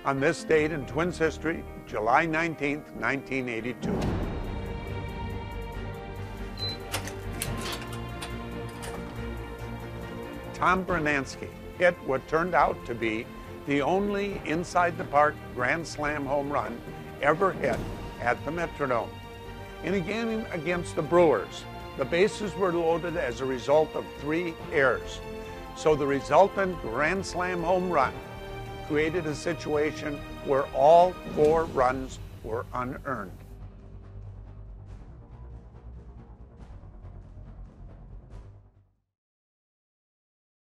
On this date in Twins history, July 19th, 1982. Tom Brunansky hit what turned out to be the only inside-the-park grand slam home run ever hit at the Metrodome. In a game against the Brewers, the bases were loaded as a result of 3 errors. So the resultant grand slam home run created a situation where all 4 runs were unearned.